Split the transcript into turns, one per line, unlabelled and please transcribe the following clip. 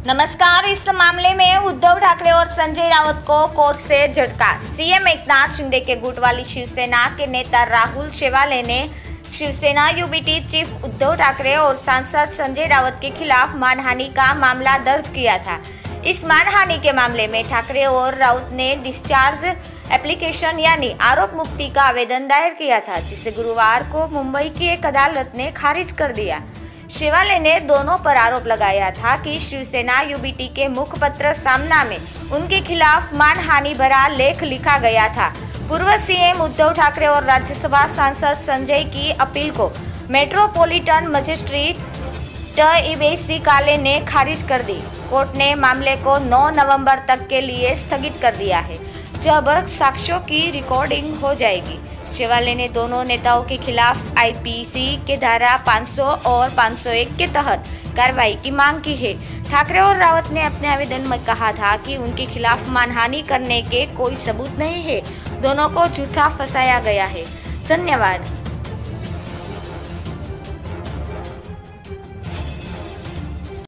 नमस्कार। इस मामले में उद्धव ठाकरे और संजय राउत को कोर्ट से झटका। सीएम एकनाथ शिंदे के गुट वाली शिवसेना के नेता राहुल शेवाले ने शिवसेना यूबीटी चीफ उद्धव ठाकरे और सांसद संजय राउत के खिलाफ मानहानि का मामला दर्ज किया था। इस मानहानि के मामले में ठाकरे और राउत ने डिस्चार्ज एप्लीकेशन यानी आरोप मुक्ति का आवेदन दायर किया था, जिसे गुरुवार को मुंबई की एक अदालत ने खारिज कर दिया। शेवाले ने दोनों पर आरोप लगाया था कि शिवसेना यूबीटी के मुखपत्र सामना में उनके खिलाफ मानहानि भरा लेख लिखा गया था। पूर्व सीएम उद्धव ठाकरे और राज्यसभा सांसद संजय की अपील को मेट्रोपॉलिटन मजिस्ट्रेट टी काले ने खारिज कर दी। कोर्ट ने मामले को 9 नवंबर तक के लिए स्थगित कर दिया है, जब साक्ष्यों की रिकॉर्डिंग हो जाएगी। शेवाले ने दोनों नेताओं के खिलाफ आईपीसी के धारा 500 और 501 के तहत कार्रवाई की मांग की है। ठाकरे और रावत ने अपने आवेदन में कहा था कि उनके खिलाफ मानहानि करने के कोई सबूत नहीं है, दोनों को झूठा फंसाया गया है। धन्यवाद।